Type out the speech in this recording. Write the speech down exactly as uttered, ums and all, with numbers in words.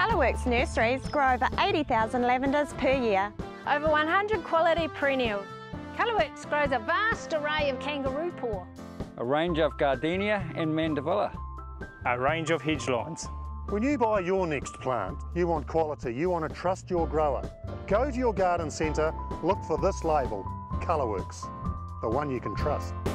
Colorworx Nurseries grow over eighty thousand lavenders per year. Over one hundred quality perennials. Colorworx grows a vast array of kangaroo paw. A range of gardenia and mandevilla. A range of hedge lines. When you buy your next plant, you want quality, you want to trust your grower. Go to your garden centre, look for this label, Colorworx, the one you can trust.